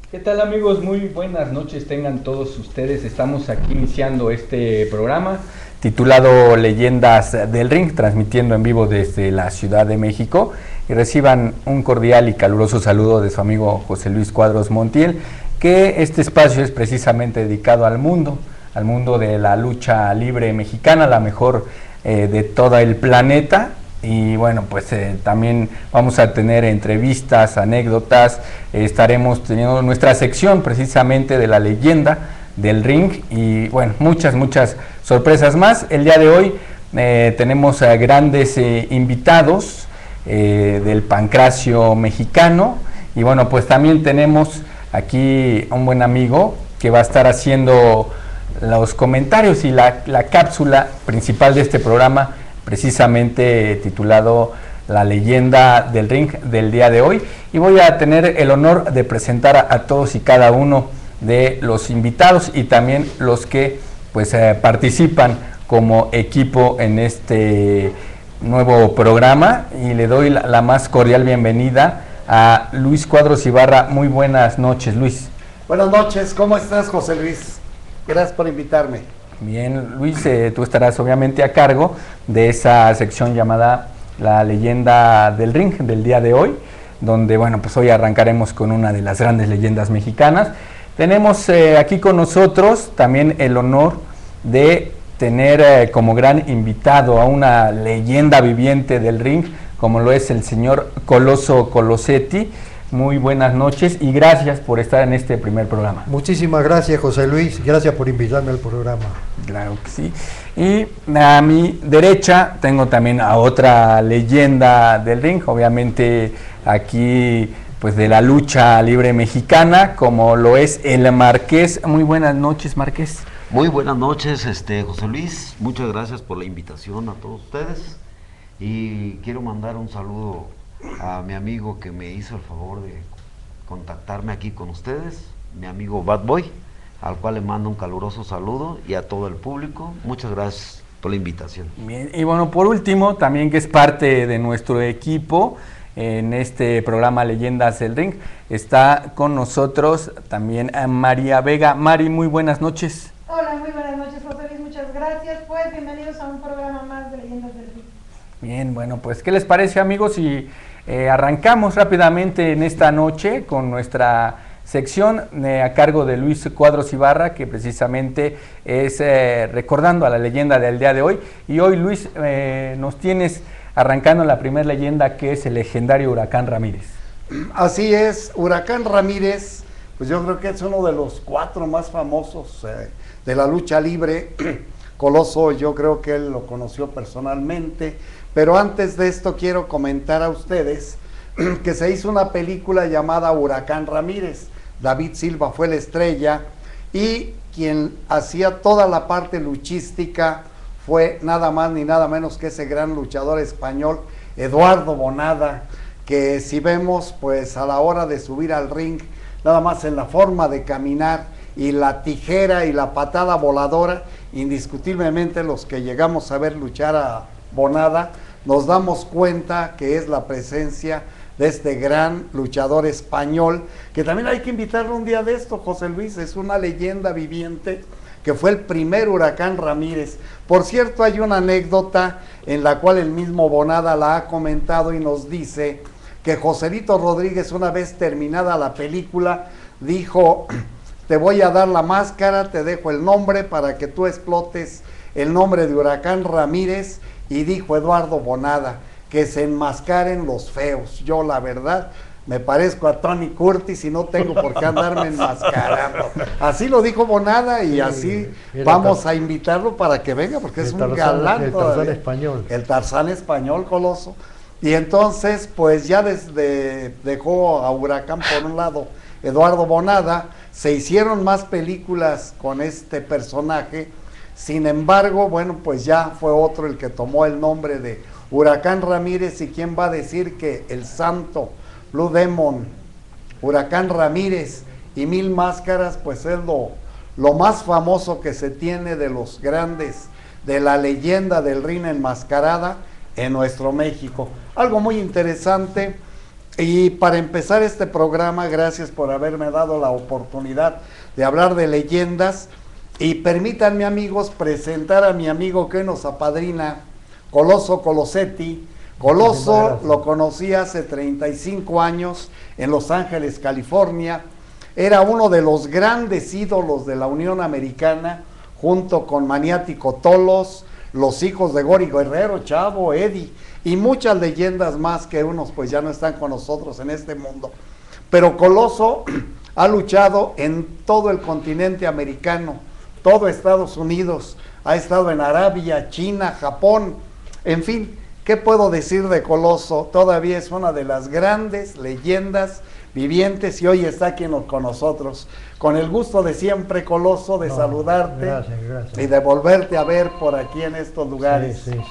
¿Qué tal amigos? Muy buenas noches tengan todos ustedes. Estamos aquí iniciando este programa titulado Leyendas del Ring, transmitiendo en vivo desde la Ciudad de México, y reciban un cordial y caluroso saludo de su amigo José Luis Cuadros Montiel, que este espacio es precisamente dedicado al mundo de la lucha libre mexicana, la mejor de todo el planeta. Y bueno, pues también vamos a tener entrevistas, anécdotas, estaremos teniendo nuestra sección precisamente de la leyenda del ring y bueno, muchas sorpresas más. El día de hoy tenemos a grandes invitados del pancracio mexicano, y bueno, pues también tenemos aquí a un buen amigo que va a estar haciendo los comentarios y la cápsula principal de este programa, precisamente titulado La leyenda del ring del día de hoy, y voy a tener el honor de presentar a todos y cada uno de los invitados y también los que pues participan como equipo en este nuevo programa, y le doy la más cordial bienvenida a Luis Cuadros Ibarra. Muy buenas noches, Luis. Buenas noches, ¿cómo estás, José Luis? Gracias por invitarme. Bien, Luis, tú estarás obviamente a cargo de esa sección llamada La leyenda del ring del día de hoy, donde, bueno, pues hoy arrancaremos con una de las grandes leyendas mexicanas. Tenemos aquí con nosotros también el honor de tener como gran invitado a una leyenda viviente del ring, como lo es el señor Coloso Colosetti. Muy buenas noches y gracias por estar en este primer programa. Muchísimas gracias, José Luis, gracias por invitarme al programa. Claro que sí. Y a mi derecha tengo también a otra leyenda del ring, obviamente aquí pues de la lucha libre mexicana, como lo es el Marqués. Muy buenas noches, Marqués. Muy buenas noches, José Luis, muchas gracias por la invitación a todos ustedes, y quiero mandar un saludo a mi amigo que me hizo el favor de contactarme aquí con ustedes, mi amigo Bad Boy, al cual le mando un caluroso saludo, y a todo el público, muchas gracias por la invitación. Bien, y bueno, por último, también que es parte de nuestro equipo en este programa Leyendas del Ring, está con nosotros también a María Vega. Mari, muy buenas noches. Hola, muy buenas noches, José Luis, muchas gracias. Pues bienvenidos a un programa más de Leyendas del Ring. Bien, bueno, pues ¿qué les parece, amigos? Y arrancamos rápidamente en esta noche con nuestra sección a cargo de Luis Cuadros Ibarra, que precisamente es recordando a la leyenda del día de hoy. Y hoy, Luis, nos tienes arrancando la primera leyenda, que es el legendario Huracán Ramírez. Así es, Huracán Ramírez, pues yo creo que es uno de los 4 más famosos de la lucha libre. Coloso, yo creo que él lo conoció personalmente, pero antes de esto quiero comentar a ustedes que se hizo una película llamada Huracán Ramírez. David Silva fue la estrella, y quien hacía toda la parte luchística fue nada más ni nada menos que ese gran luchador español, Eduardo Bonada, que si vemos, pues a la hora de subir al ring, nada más en la forma de caminar y la tijera y la patada voladora, indiscutiblemente los que llegamos a ver luchar a Bonada nos damos cuenta que es la presencia de este gran luchador español, que también hay que invitarlo un día de esto, José Luis. Es una leyenda viviente, que fue el primer Huracán Ramírez. Por cierto, hay una anécdota en la cual el mismo Bonada la ha comentado y nos dice que Joselito Rodríguez, una vez terminada la película, dijo: te voy a dar la máscara, te dejo el nombre para que tú explotes el nombre de Huracán Ramírez. Y dijo Eduardo Bonada: que se enmascaren los feos. Yo, la verdad, me parezco a Tony Curtis y no tengo por qué andarme enmascarando. Así lo dijo Bonada, y así vamos a invitarlo para que venga, porque es un galán. El Tarzán español. El Tarzán español, Coloso. Y entonces, pues ya desde dejó a Huracán por un lado Eduardo Bonada. Se hicieron más películas con este personaje. Sin embargo, bueno, pues ya fue otro el que tomó el nombre de Huracán Ramírez. ¿Y quién va a decir que el santo Blue Demon, Huracán Ramírez y Mil Máscaras, pues es lo más famoso que se tiene de los grandes, de la leyenda del ring enmascarada en nuestro México? Algo muy interesante Y para empezar este programa, gracias por haberme dado la oportunidad de hablar de leyendas. Y permítanme, amigos, presentar a mi amigo que nos apadrina, Coloso Colosetti. Coloso lo conocí hace 35 años en Los Ángeles, California. Era uno de los grandes ídolos de la Unión Americana, junto con Maniático Tolos, los hijos de Gori Guerrero, Chavo, Eddie, y muchas leyendas más que unos pues ya no están con nosotros en este mundo. Pero Coloso ha luchado en todo el continente americano, todo Estados Unidos, ha estado en Arabia, China, Japón, en fin, ¿qué puedo decir de Coloso? Todavía es una de las grandes leyendas vivientes y hoy está aquí con nosotros. Con el gusto de siempre, Coloso, de saludarte gracias. Y de volverte a ver por aquí en estos lugares. Sí.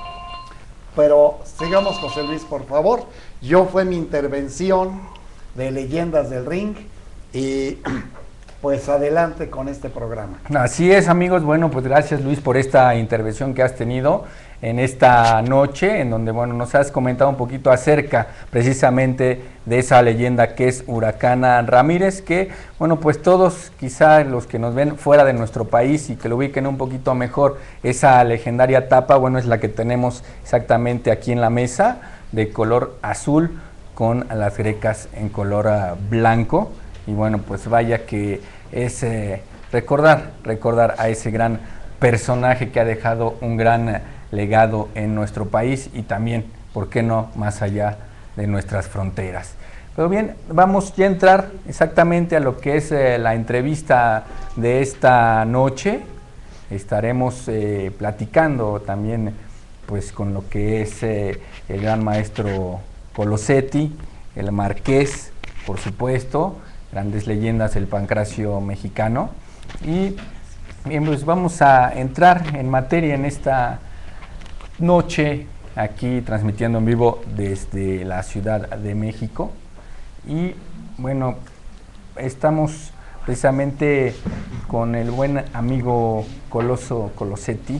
Pero sigamos, José Luis, por favor. Yo fue mi intervención de Leyendas del Ring y pues adelante con este programa. Así es, amigos. Bueno, pues gracias, Luis, por esta intervención que has tenido en esta noche, en donde, bueno, nos has comentado un poquito acerca precisamente de esa leyenda que es Huracán Ramírez, que, bueno, pues todos, quizá los que nos ven fuera de nuestro país y que lo ubiquen un poquito mejor, esa legendaria tapa, bueno, es la que tenemos exactamente aquí en la mesa, de color azul, con las grecas en color blanco, y bueno, pues vaya que es recordar a ese gran personaje que ha dejado un gran legado en nuestro país y también, ¿por qué no?, más allá de nuestras fronteras. Pero bien, vamos ya a entrar exactamente a lo que es la entrevista de esta noche. Estaremos platicando también pues con lo que es el gran maestro Colosetti, el Marqués, por supuesto, grandes leyendas del pancracio mexicano. Y bien, pues vamos a entrar en materia en esta noche, aquí transmitiendo en vivo desde la Ciudad de México. Y bueno, estamos precisamente con el buen amigo Coloso Colosetti.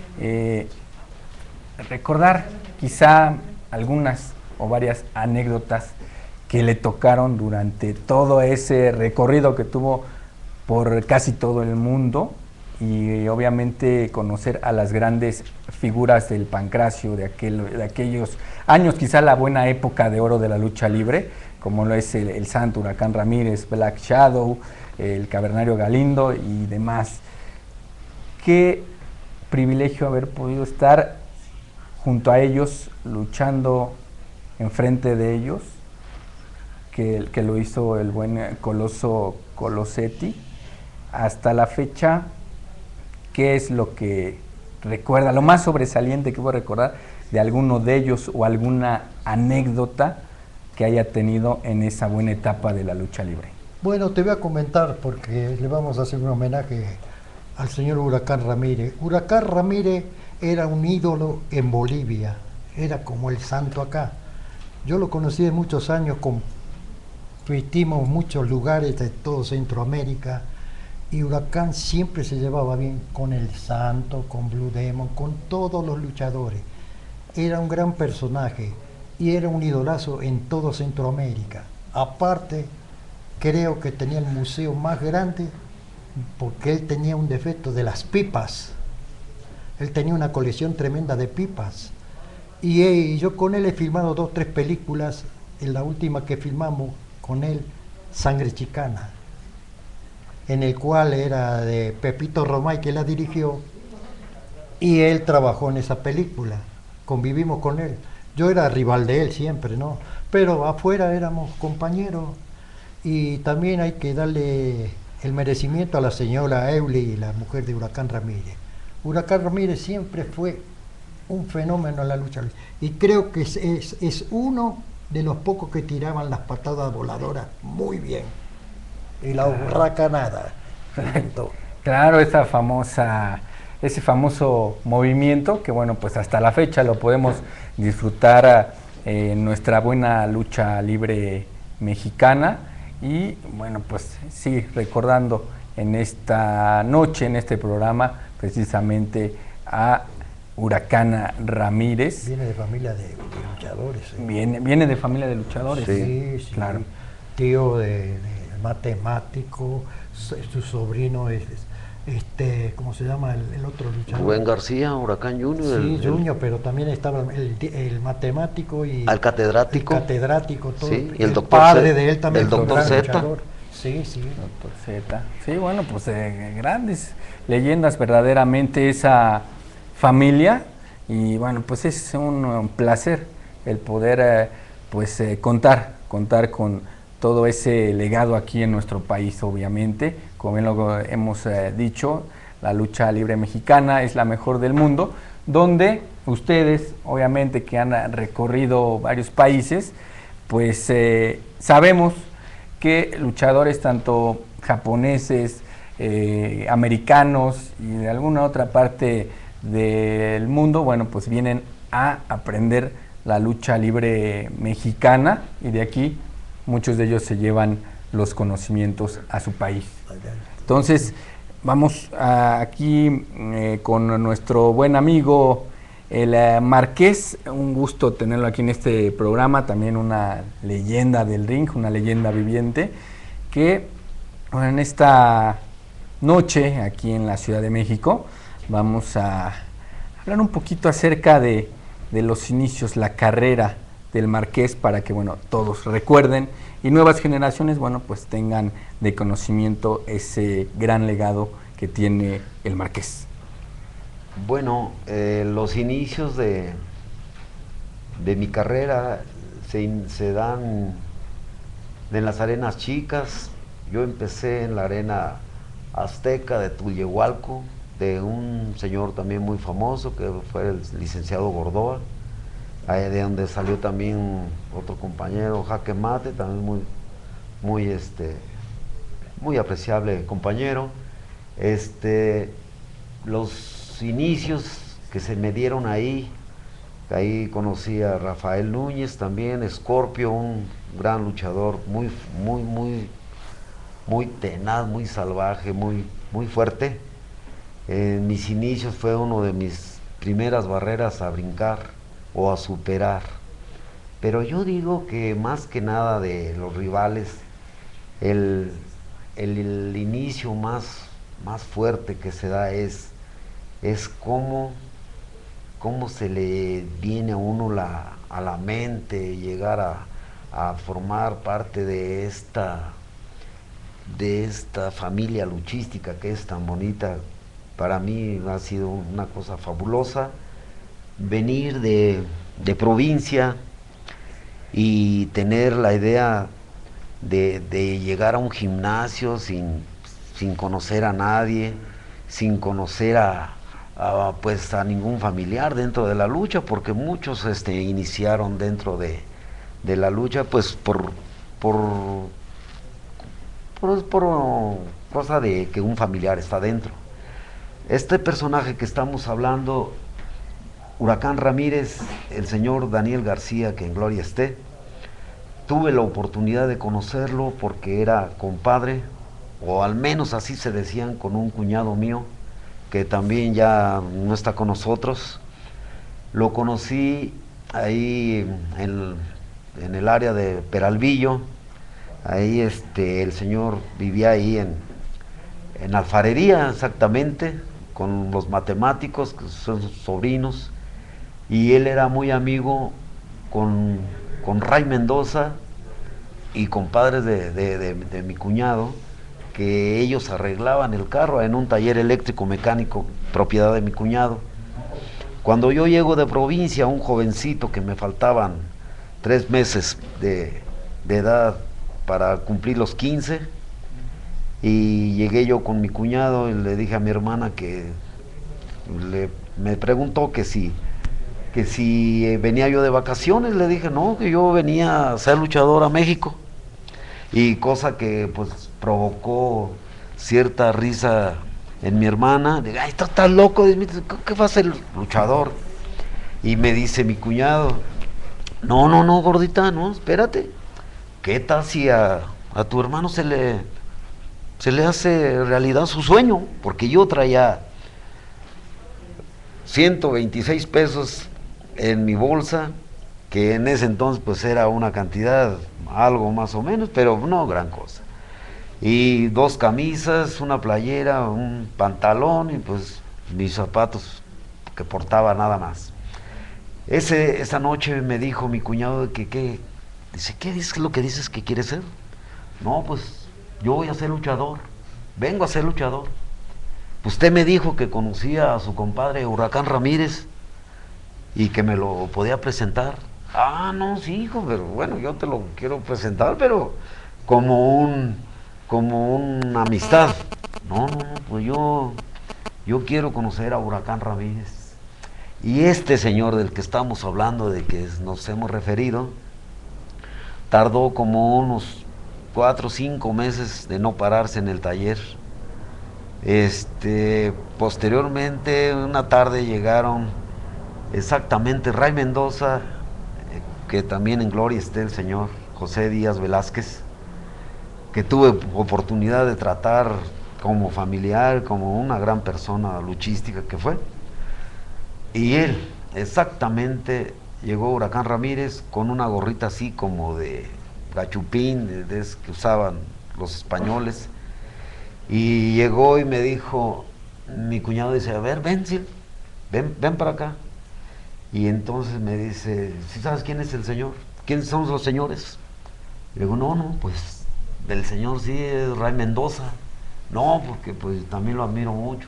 Recordar quizá algunas o varias anécdotas que le tocaron durante todo ese recorrido que tuvo por casi todo el mundo, y obviamente conocer a las grandes figuras del pancracio de aquellos años, quizá la buena época de oro de la lucha libre, como lo es el Santo Huracán Ramírez, Black Shadow, el Cavernario Galindo y demás. Qué privilegio haber podido estar junto a ellos, luchando enfrente de ellos, que lo hizo el buen Coloso Colosetti. Hasta la fecha, ¿qué es lo que recuerda, lo más sobresaliente que puedo recordar de alguno de ellos o alguna anécdota que haya tenido en esa buena etapa de la lucha libre? Bueno, te voy a comentar porque le vamos a hacer un homenaje al señor Huracán Ramírez. Huracán Ramírez era un ídolo en Bolivia, era como el santo acá. Yo lo conocí de muchos años, competimos en muchos lugares de todo Centroamérica, y Huracán siempre se llevaba bien con el Santo, con Blue Demon, con todos los luchadores. Era un gran personaje y era un idolazo en todo Centroamérica. Aparte, creo que tenía el museo más grande porque él tenía un defecto de las pipas. Él tenía una colección tremenda de pipas. Y yo con él he filmado 2 o 3 películas. En la última que filmamos con él, Sangre Chicana, en el cual era de Pepito Romay, que la dirigió, y él trabajó en esa película, convivimos con él. Yo era rival de él siempre, ¿no? Pero afuera éramos compañeros, y también hay que darle el merecimiento a la señora Euli, la mujer de Huracán Ramírez. Huracán Ramírez siempre fue un fenómeno en la lucha libre, y creo que es uno de los pocos que tiraban las patadas voladoras muy bien. Y la hurracanada. Claro, ese famoso movimiento que, bueno, pues hasta la fecha lo podemos disfrutar en nuestra buena lucha libre mexicana. Y bueno, pues sí, recordando en esta noche, en este programa, precisamente a Huracán Ramírez. Viene de familia de luchadores. Viene de familia de luchadores. Sí, claro. Tío de matemático, su sobrino es ¿cómo se llama el otro luchador? Rubén García, Huracán Junior. Sí, Junior, pero también estaba el matemático y al catedrático. El catedrático, todo. Sí, y el doctor padre Z, de él también. el doctor Z. Luchador. Sí, sí. Doctor Z. Sí, bueno, pues grandes leyendas verdaderamente esa familia. Y bueno, pues es un placer el poder contar con todo ese legado aquí en nuestro país, obviamente. Como bien lo hemos dicho, la lucha libre mexicana es la mejor del mundo, donde ustedes, obviamente, que han recorrido varios países, pues sabemos que luchadores tanto japoneses, americanos y de alguna otra parte del mundo, bueno, pues vienen a aprender la lucha libre mexicana, y de aquí muchos de ellos se llevan los conocimientos a su país. Entonces, vamos aquí con nuestro buen amigo el Marqués. Un gusto tenerlo aquí en este programa, también una leyenda del ring, una leyenda viviente, que bueno, en esta noche aquí en la Ciudad de México vamos a hablar un poquito acerca de los inicios, la carrera del Marqués, para que bueno, todos recuerden y nuevas generaciones, bueno, pues tengan de conocimiento ese gran legado que tiene el Marqués. Bueno, los inicios de mi carrera se dan en las arenas chicas. Yo empecé en la arena azteca de Tulyehualco, de un señor también muy famoso que fue el licenciado Gordoa, de donde salió también otro compañero, Jaque Mate, también muy apreciable compañero. Los inicios que se me dieron ahí conocí a Rafael Núñez también, Scorpio, un gran luchador, muy tenaz, muy salvaje, muy fuerte. En mis inicios fue uno de mis primeras barreras a brincar o a superar, pero yo digo que más que nada de los rivales, el inicio más fuerte que se da es cómo se le viene a uno a la mente llegar a formar parte de esta familia luchística que es tan bonita. Para mí ha sido una cosa fabulosa venir de provincia y tener la idea de llegar a un gimnasio sin conocer a nadie, sin conocer a ningún familiar dentro de la lucha, porque muchos iniciaron dentro de la lucha pues por cosa de que un familiar está dentro. Este personaje que estamos hablando, Huracán Ramírez, el señor Daniel García, que en gloria esté, tuve la oportunidad de conocerlo porque era compadre, o al menos así se decían, con un cuñado mío, que también ya no está con nosotros. Lo conocí ahí en el área de Peralvillo. Ahí el señor vivía ahí en alfarería, exactamente, con los matemáticos, que son sus sobrinos, y él era muy amigo con Ray Mendoza y compadres de mi cuñado, que ellos arreglaban el carro en un taller eléctrico mecánico propiedad de mi cuñado. Cuando yo llego de provincia, un jovencito que me faltaban 3 meses de edad para cumplir los 15, y llegué yo con mi cuñado y le dije a mi hermana me preguntó que si venía yo de vacaciones. Le dije no, que yo venía a ser luchador a México, y cosa que pues provocó cierta risa en mi hermana. Dije, ay, estás loco, ¿qué va a ser luchador? Y me dice mi cuñado, no, gordita, no, espérate, ¿qué tal si a tu hermano se le hace realidad su sueño? Porque yo traía 126 pesos en mi bolsa, que en ese entonces pues era una cantidad, algo más o menos, pero no gran cosa. Y 2 camisas, una playera, un pantalón y pues mis zapatos que portaba nada más. Esa noche me dijo mi cuñado que dice, ¿qué es lo que dices que quieres ser? No, pues yo voy a ser luchador, vengo a ser luchador. Usted me dijo que conocía a su compadre Huracán Ramírez y que me lo podía presentar. Ah, no, sí, hijo, pero bueno, yo te lo quiero presentar, pero como una amistad. No, pues yo quiero conocer a Huracán Ramírez. Y este señor del que estamos hablando, de que nos hemos referido, tardó como unos 4 o 5 meses de no pararse en el taller. Posteriormente, una tarde llegaron exactamente Ray Mendoza, que también en gloria esté el señor José Díaz Velázquez, que tuve oportunidad de tratar como familiar, como una gran persona luchística que fue. Y él, exactamente, llegó Huracán Ramírez con una gorrita así como de gachupín, de que usaban los españoles, y llegó y me dijo, mi cuñado dice, a ver, ven, Sil, ven para acá. Y entonces me dice, ¿sí sabes quién es el señor? ¿Quiénes son los señores? Le digo, no, pues del señor sí es Ray Mendoza. No, porque pues también lo admiro mucho.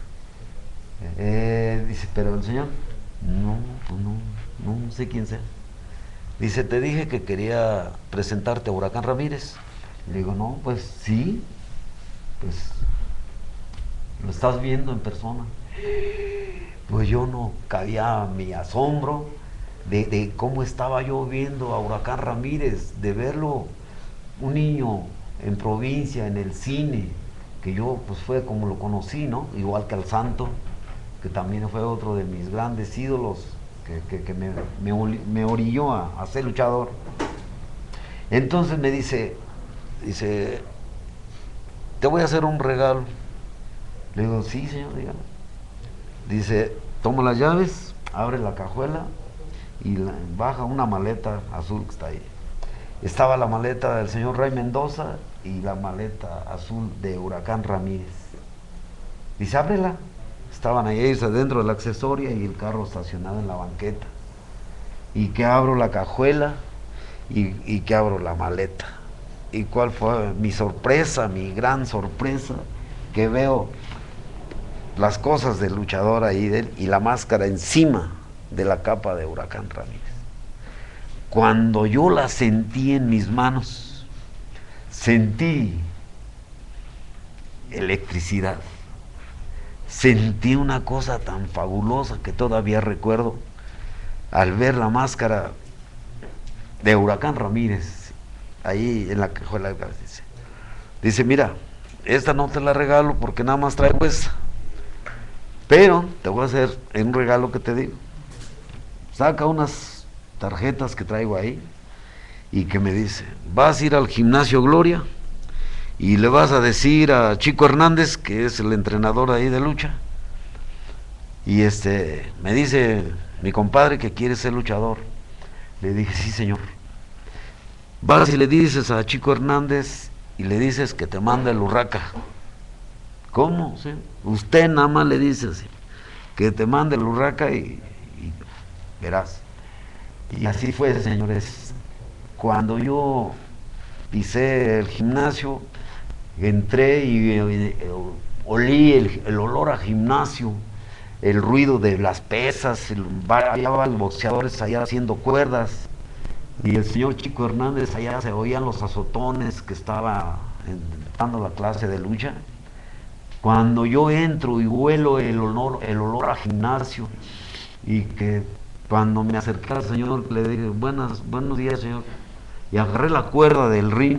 Dice, pero el señor, no, pues no sé quién sea. Dice, te dije que quería presentarte a Huracán Ramírez. Le digo, no, pues sí, pues lo estás viendo en persona. Pues yo no cabía mi asombro de cómo estaba yo viendo a Huracán Ramírez, de verlo, un niño en provincia, en el cine, que yo pues fue como lo conocí, ¿no? Igual que al Santo, que también fue otro de mis grandes ídolos, que me orilló a ser luchador. Entonces me dice, te voy a hacer un regalo. Le digo, sí, señor, dígame. Dice, toma las llaves, abre la cajuela y baja una maleta azul que está ahí. Estaba la maleta del señor Ray Mendoza y la maleta azul de Huracán Ramírez. Dice, ábrela. Estaban ahí dentro de la accesoria y el carro estacionado en la banqueta. Y que abro la cajuela y que abro la maleta. ¿Y cuál fue mi sorpresa, mi gran sorpresa? Que veo las cosas del luchador ahí de él y la máscara encima de la capa de Huracán Ramírez. Cuando yo la sentí en mis manos, sentí electricidad. Sentí una cosa tan fabulosa que todavía recuerdo al ver la máscara de Huracán Ramírez ahí en la cajuela. Dice, mira, esta no te la regalo porque nada más traigo esta, pero te voy a hacer un regalo que te digo. Saca unas tarjetas que traigo ahí y que me dice, vas a ir al Gimnasio Gloria y le vas a decir a Chico Hernández, que es el entrenador ahí de lucha, y me dice mi compadre que quiere ser luchador. Le dije, sí, señor. Vas y le dices a Chico Hernández y le dices que te manda el Urraca. ¿Cómo? ¿Sí? Usted nada más le dice así, que te mande el Urraca y verás. Y así fue, señores. Cuando yo pisé el gimnasio, entré y olí el olor a gimnasio, el ruido de las pesas, había boxeadores allá haciendo cuerdas, y el señor Chico Hernández allá se oían los azotones que estaba dando la clase de lucha. Cuando yo entro y huelo el olor a gimnasio, y que cuando me acerqué al señor le dije, buenos días, señor, y agarré la cuerda del ring,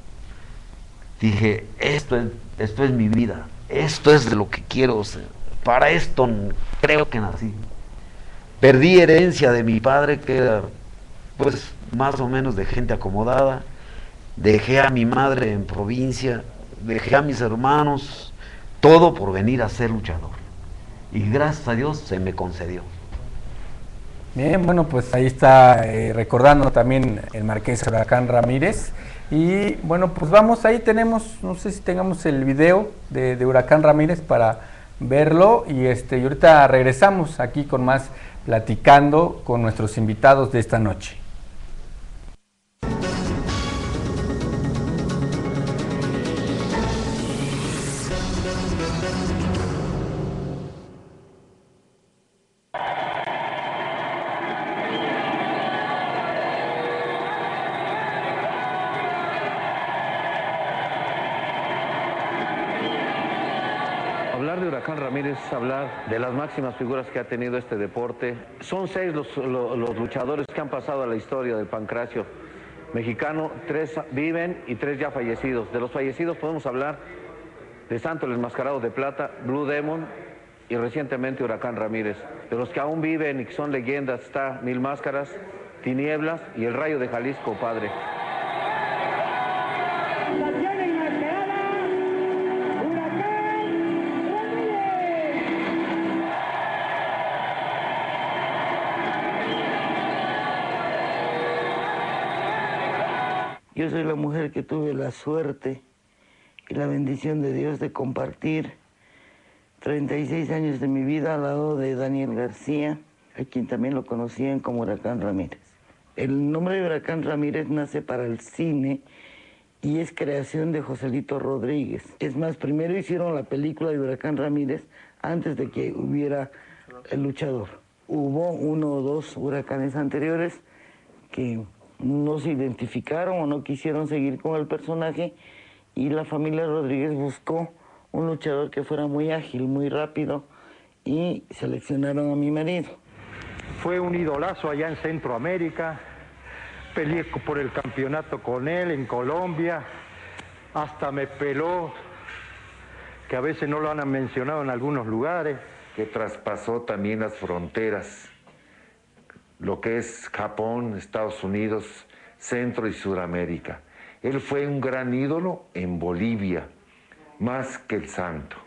dije, esto es mi vida, esto es de lo que quiero, para esto creo que nací. Perdí herencia de mi padre, que era pues más o menos de gente acomodada, dejé a mi madre en provincia, dejé a mis hermanos, todo por venir a ser luchador. y gracias a Dios se me concedió. Bien, bueno, pues ahí está recordando también el Marqués Huracán Ramírez. Y bueno, pues vamos, ahí tenemos, no sé si tengamos el video de Huracán Ramírez para verlo. Y ahorita regresamos aquí con más, platicando con nuestros invitados de esta noche. Hablar de Huracán Ramírez es hablar de las máximas figuras que ha tenido este deporte. Son 6 los luchadores que han pasado a la historia del pancracio mexicano. 3 viven y 3 ya fallecidos. De los fallecidos podemos hablar de Santo el Enmascarado de Plata, Blue Demon y recientemente Huracán Ramírez. De los que aún viven y que son leyendas está Mil Máscaras, Tinieblas y el Rayo de Jalisco, padre. Yo soy la mujer que tuve la suerte y la bendición de Dios de compartir 36 años de mi vida al lado de Daniel García, a quien también lo conocían como Huracán Ramírez. El nombre de Huracán Ramírez nace para el cine y es creación de Joselito Rodríguez. Es más, primero hicieron la película de Huracán Ramírez antes de que hubiera el luchador. Hubo 1 o 2 huracanes anteriores que no se identificaron o no quisieron seguir con el personaje y la familia Rodríguez buscó un luchador que fuera muy ágil, muy rápido y seleccionaron a mi marido. Fue un idolazo allá en Centroamérica, peleé por el campeonato con él en Colombia, hasta me peló, que a veces no lo han mencionado en algunos lugares. Que traspasó también las fronteras, lo que es Japón, Estados Unidos, Centro y Suramérica. Él fue un gran ídolo en Bolivia, más que el Santo.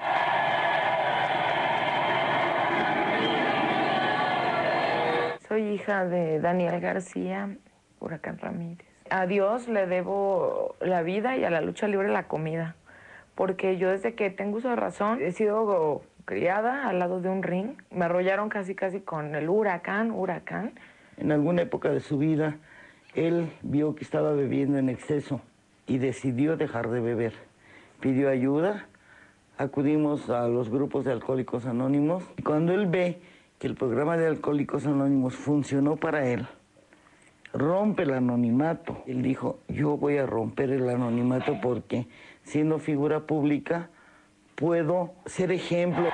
Soy hija de Daniel García, Huracán Ramírez. A Dios le debo la vida y a la lucha libre la comida, porque yo desde que tengo uso de razón he sido criada al lado de un ring. Me arrollaron casi con el huracán. En alguna época de su vida, él vio que estaba bebiendo en exceso y decidió dejar de beber. Pidió ayuda, acudimos a los grupos de Alcohólicos Anónimos. Y cuando él ve que el programa de Alcohólicos Anónimos funcionó para él, rompe el anonimato. Él dijo, yo voy a romper el anonimato porque siendo figura pública puedo ser ejemplo.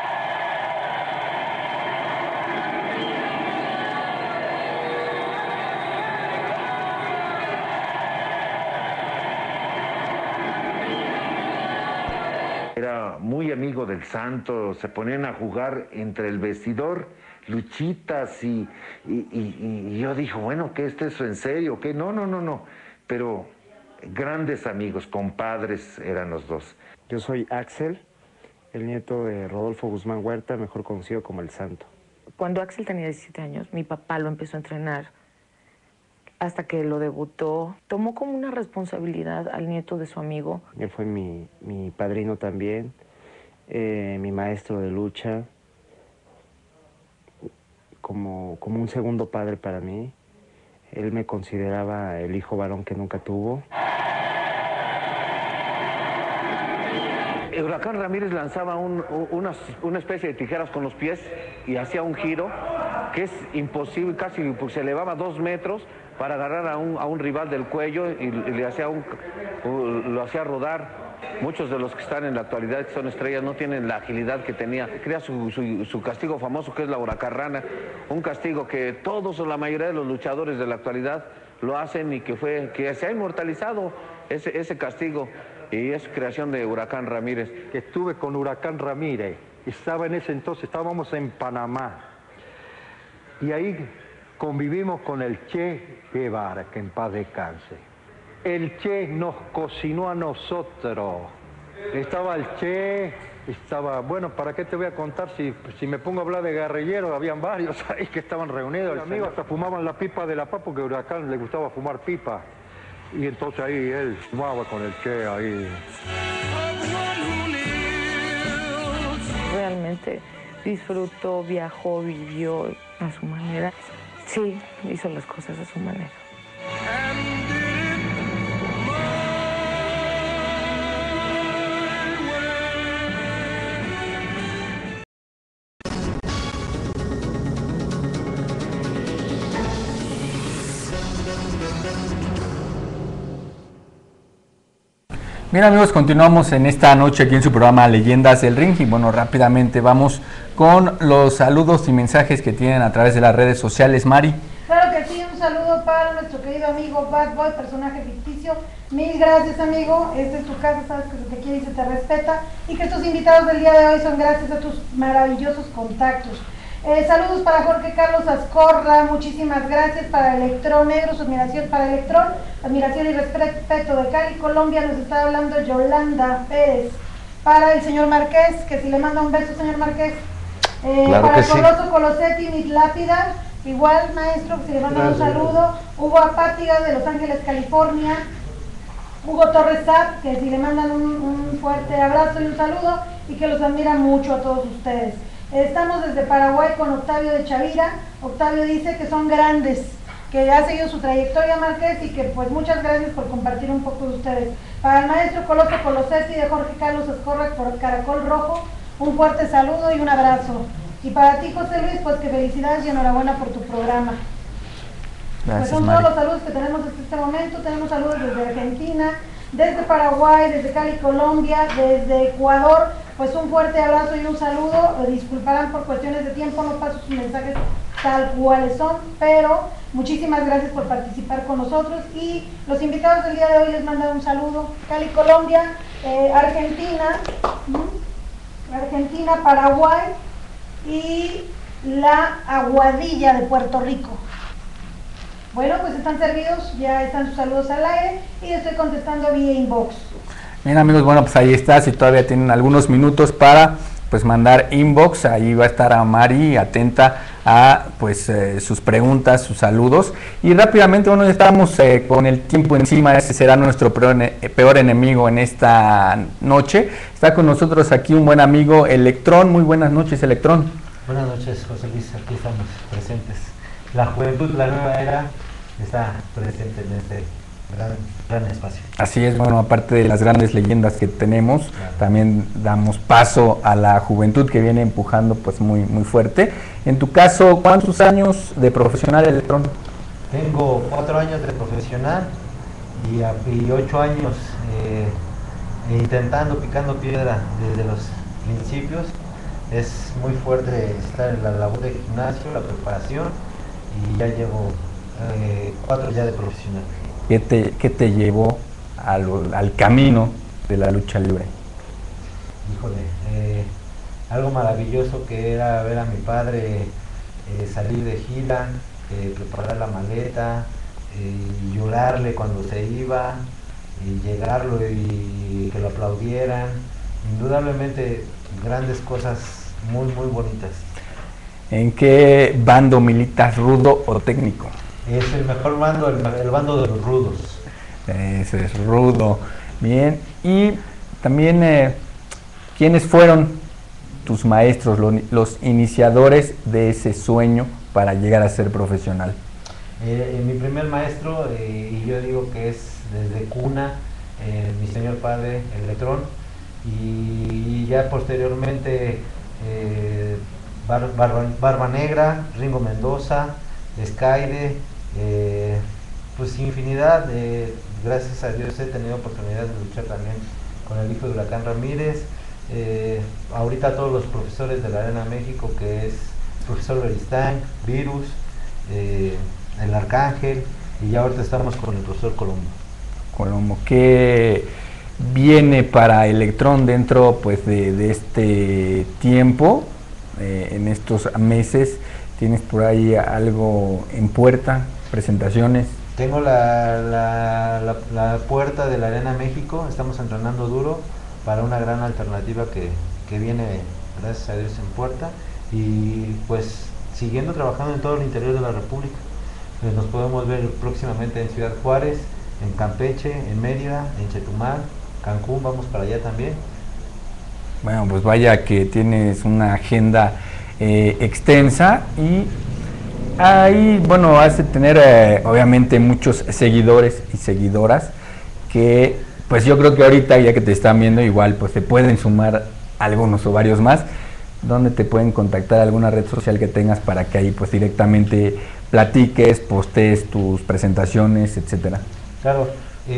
Era muy amigo del Santo, se ponían a jugar entre el vestidor, luchitas y yo dije, bueno, ¿qué es eso en serio? ¿Qué? No, pero grandes amigos, compadres eran los dos. Yo soy Axel, el nieto de Rodolfo Guzmán Huerta, mejor conocido como el Santo. Cuando Axel tenía 17 años, mi papá lo empezó a entrenar hasta que lo debutó. Tomó como una responsabilidad al nieto de su amigo. Él fue mi padrino también, mi maestro de lucha, como un segundo padre para mí. Él me consideraba el hijo varón que nunca tuvo. El Huracán Ramírez lanzaba una especie de tijeras con los pies y hacía un giro que es imposible, casi se elevaba 2 metros para agarrar a un rival del cuello y le hacía lo hacía rodar. Muchos de los que están en la actualidad, que son estrellas, no tienen la agilidad que tenía. Crea su castigo famoso, que es la huracarrana, un castigo que todos o la mayoría de los luchadores de la actualidad lo hacen y que se ha inmortalizado ese castigo. Y es creación de Huracán Ramírez. Estuve con Huracán Ramírez, estaba en ese entonces, estábamos en Panamá, y ahí convivimos con el Che Guevara, que en paz descanse. El Che nos cocinó a nosotros Estaba el Che, estaba, bueno, ¿para qué te voy a contar? Si me pongo a hablar de guerrilleros, habían varios ahí que estaban reunidos. Los amigos hasta fumaban la pipa de la paz porque a Huracán le gustaba fumar pipa. Y entonces ahí él fumaba con el Che ahí. Realmente disfrutó, viajó, vivió a su manera. Sí, hizo las cosas a su manera. Bien amigos, continuamos en esta noche aquí en su programa Leyendas del Ring y bueno, rápidamente vamos con los saludos y mensajes que tienen a través de las redes sociales. Mari. Claro que sí, un saludo para nuestro querido amigo Bad Boy, personaje ficticio. Mil gracias amigo, esta es tu casa, sabes que se te quiere y se te respeta y que estos invitados del día de hoy son gracias a tus maravillosos contactos. Saludos para Jorge Carlos Ascorra, muchísimas gracias para Electrón Negro, su admiración para Electrón, admiración y respeto de Cali, Colombia, nos está hablando Yolanda Pérez. Para el señor Márquez, que si le manda un beso, señor Márquez. Claro para que sí. Coloso Colosetti, Mit Lápida, igual maestro, que si le manda un saludo. Hugo Apátiga de Los Ángeles, California. Hugo Torres Zap, que si le mandan un fuerte abrazo y un saludo y que los admira mucho a todos ustedes. Estamos desde Paraguay con Octavio de Chavira. Octavio dice que son grandes, que ha seguido su trayectoria Márquez y que pues muchas gracias por compartir un poco de ustedes. Para el maestro Coloso Colosetti de Jorge Carlos Ascorra por Caracol Rojo, un fuerte saludo y un abrazo. Y para ti José Luis, pues que felicidades y enhorabuena por tu programa. Gracias, Pues son Mari. todos los saludos que tenemos desde este momento. Tenemos saludos desde Argentina, desde Paraguay, desde Cali, Colombia, desde Ecuador. Pues un fuerte abrazo y un saludo. Disculparán por cuestiones de tiempo, no paso sus mensajes tal cuales son, pero muchísimas gracias por participar con nosotros y los invitados del día de hoy les mandan un saludo. Cali, Colombia, Argentina, Paraguay y la Aguadilla de Puerto Rico. Bueno, pues están servidos, ya están sus saludos al aire y estoy contestando vía inbox. Bien amigos, bueno pues ahí está, si todavía tienen algunos minutos para pues mandar inbox, ahí va a estar a Mari atenta a pues sus preguntas, sus saludos y rápidamente bueno estamos con el tiempo encima, ese será nuestro peor enemigo en esta noche. Está con nosotros aquí un buen amigo Electrón. Muy buenas noches Electrón. Buenas noches José Luis, aquí estamos presentes. La juventud, la nueva era está presente en este gran espacio. Así es, bueno, aparte de las grandes leyendas que tenemos, claro, también damos paso a la juventud que viene empujando pues muy fuerte. En tu caso, ¿cuántos años de profesional Electrón? Tengo 4 años de profesional y 8 años intentando, picando piedra desde los principios. Es muy fuerte estar en la labor de gimnasio, la preparación y ya llevo 4 ya de profesional. ¿Qué te llevó al camino de la lucha libre? Híjole, algo maravilloso que era ver a mi padre salir de gira, preparar la maleta, llorarle cuando se iba, y llegarlo y que lo aplaudieran. Indudablemente grandes cosas muy bonitas. ¿En qué bando militas, rudo o técnico? Es el mejor bando, el bando de los rudos. Ese es rudo. Bien, y también, ¿quiénes fueron tus maestros, los iniciadores de ese sueño para llegar a ser profesional? Mi primer maestro, y yo digo que es desde cuna, mi señor padre, Electrón, y ya posteriormente Barba Negra, Ringo Mendoza, Skyde, pues infinidad. Gracias a Dios he tenido oportunidad de luchar también con el hijo de Huracán Ramírez. Ahorita todos los profesores de la Arena México, que es el profesor Beristán, Virus, el Arcángel, y ya ahorita estamos con el profesor Colombo. ¿Qué viene para Electrón dentro pues de este tiempo, en estos meses? ¿Tienes por ahí algo en puerta, presentaciones? Tengo la puerta de la Arena México, estamos entrenando duro para una gran alternativa que viene, gracias a Dios, en puerta, y pues siguiendo trabajando en todo el interior de la República. Nos podemos ver próximamente en Ciudad Juárez, en Campeche, en Mérida, en Chetumal, Cancún, vamos para allá también. Bueno, pues vaya que tienes una agenda extensa, y ahí, bueno, has de tener obviamente muchos seguidores y seguidoras que, pues yo creo que ahorita, ya que te están viendo, igual pues te pueden sumar algunos o varios más. ¿Dónde te pueden contactar? ¿Alguna red social que tengas para que ahí pues directamente platiques, postees tus presentaciones, etcétera? Claro,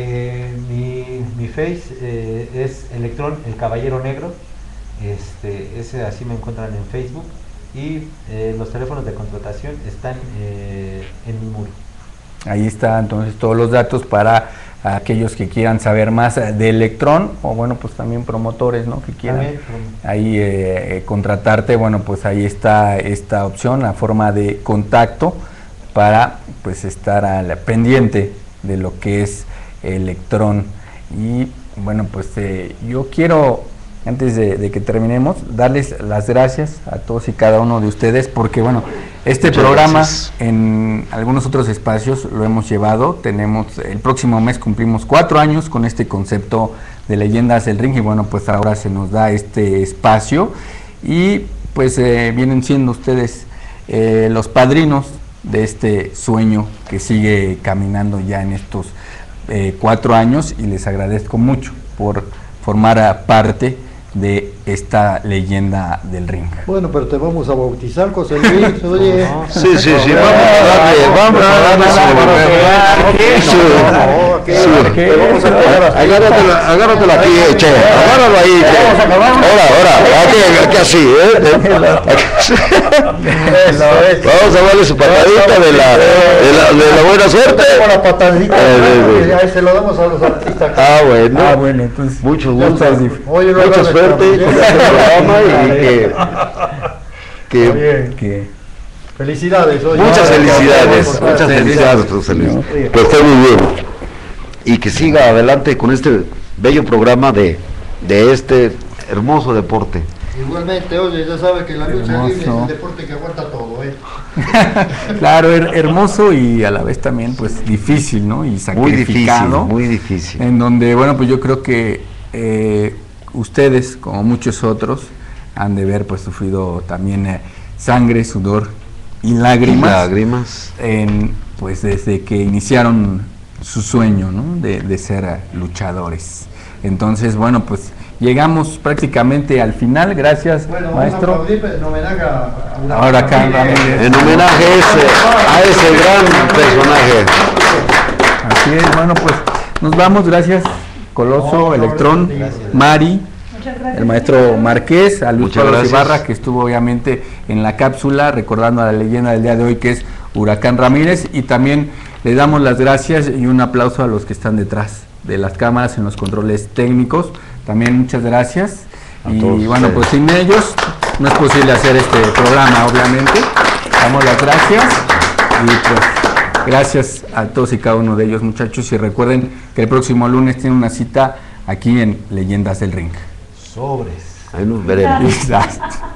mi face es Electrón, el Caballero Negro, ese así me encuentran en Facebook, y los teléfonos de contratación están en mi muro. Ahí está entonces todos los datos para aquellos que quieran saber más de Electrón, o bueno, pues también promotores, ¿no?, que quieran ahí contratarte. Bueno, pues ahí está esta opción, la forma de contacto para pues estar al pendiente de lo que es Electrón. Y bueno, pues yo quiero, antes de que terminemos, darles las gracias a todos y cada uno de ustedes, porque bueno, este programa en algunos otros espacios lo hemos llevado. Tenemos, el próximo mes cumplimos 4 años con este concepto de Leyendas del Ring, y bueno, pues ahora se nos da este espacio, y pues vienen siendo ustedes los padrinos de este sueño que sigue caminando ya en estos 4 años, y les agradezco mucho por formar parte de esta Leyenda del Ring. Bueno, pero te vamos a bautizar, José Luis, oye. Sí, vamos a darle agárratelo aquí, che, agárralo ahí, ahora, aquí así, vamos a darle su patadita de la buena suerte. La patadita, se lo damos a los artistas. Bueno, entonces mucho gusto, mucha suerte con este programa, y que felicidades. Muchas felicidades, José Luis. Que esté muy bien y que siga adelante con este bello programa de este hermoso deporte. Igualmente, oye, ya sabe que la lucha libre es el deporte que aguanta todo, Claro, hermoso, y a la vez también pues difícil, ¿no? Y sacrificado. Muy difícil. En donde, bueno, pues yo creo que ustedes, como muchos otros, han de haber pues sufrido también sangre, sudor y lágrimas, pues desde que iniciaron su sueño, ¿no?, de ser luchadores. Entonces, bueno, pues llegamos prácticamente al final. Gracias, maestro. En homenaje a Huracán Ramírez. En homenaje a ese gran personaje. Así es. Bueno, pues nos vamos. Gracias, Coloso, Electrón, Mari, el maestro Márquez, a Luis Pablo Ibarra, que estuvo obviamente en la cápsula recordando a la leyenda del día de hoy, que es Huracán Ramírez, y también le damos las gracias y un aplauso a los que están detrás de las cámaras en los controles técnicos. También muchas gracias, y bueno, pues sin ellos no es posible hacer este programa, obviamente. Damos las gracias, y pues gracias a todos y cada uno de ellos, muchachos, y recuerden que el próximo lunes tienen una cita aquí en Leyendas del Ring. Sobres. Ahí nos veremos. Exacto.